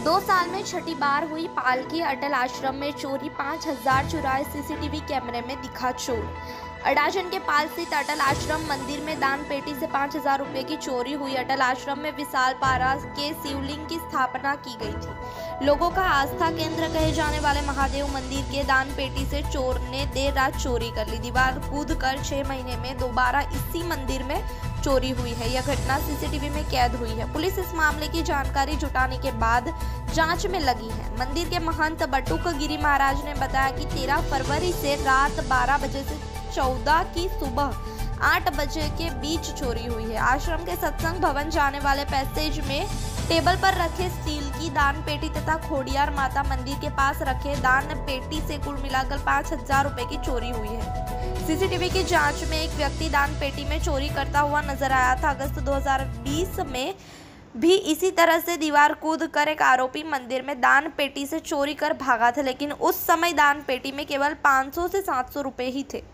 2 साल में छठी बार हुई पालकी अटल आश्रम में चोरी। 5000 चुराए सीसीटीवी कैमरे में दिखा चोर। अडाजन के पास स्थित अटल आश्रम मंदिर में दान पेटी से 5000 रुपए की चोरी हुई। अटल आश्रम में विशाल पारा के शिवलिंग की स्थापना की गई थी। लोगों का आस्था केंद्र कहे जाने वाले महादेव मंदिर के दान पेटी से चोर ने देर रात चोरी कर ली। दीवार कूद कर 6 महीने में दोबारा इसी मंदिर में चोरी हुई है। यह घटना सीसीटीवी में कैद हुई है। पुलिस इस मामले की जानकारी जुटाने के बाद जांच में लगी है। मंदिर के महंत बटुक गिरी महाराज ने बताया कि 13 फरवरी से रात 12 बजे से 14 की सुबह 8 बजे के बीच चोरी हुई है। आश्रम के सत्संग भवन जाने वाले पैसेज में टेबल पर रखे स्टील की दान पेटी तथा खोडियार माता मंदिर के पास रखे दान पेटी से कुल मिलाकर 5000 रुपए की चोरी हुई है। सीसीटीवी की जांच में एक व्यक्ति दान पेटी में चोरी करता हुआ नजर आया था। अगस्त 2020 में भी इसी तरह से दीवार कूद कर एक आरोपी मंदिर में दान पेटी से चोरी कर भागा था, लेकिन उस समय दान पेटी में केवल 500 से 700 रुपए ही थे।